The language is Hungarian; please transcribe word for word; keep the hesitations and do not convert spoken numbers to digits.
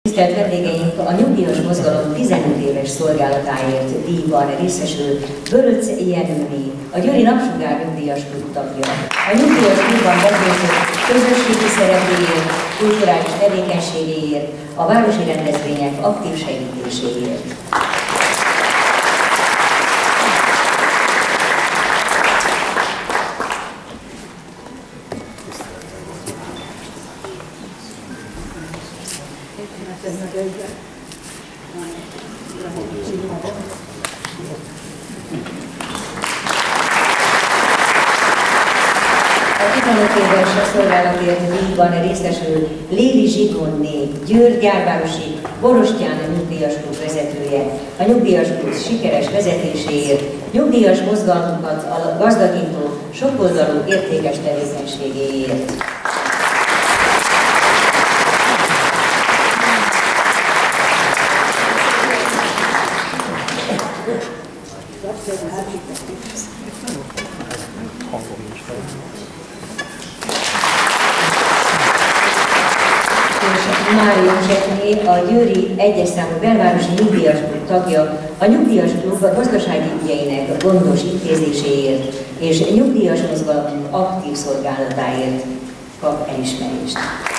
Tisztelt vendégeink, a nyugdíjas mozgalom tizenöt éves szolgálatáért díjban részesül Böröc Jenőni, a Győri Napsugár Nyugdíjas Klub tagja. A nyugdíjas klubban betöltött közösségi szerepéért, kulturális tevékenységéért, a városi rendezvények aktív segítéséért. A tizenöt éves szolgálatért díjban részesül Lévi Zsigondné, Győr gyárvárosi Borostyán Nyugdíjas Klub vezetője, a Nyugdíjas Klub sikeres vezetéséért, nyugdíjas mozgalmunkat gazdagító, sokoldalú értékes tevékenységéért. Mária Józsefné, a Győri egyes számú belvárosi nyugdíjas klub tagja, a nyugdíjas klub a gazdasági ügyeinek gondos intézéséért és nyugdíjas mozgalom aktív szolgálatáért kap elismerést.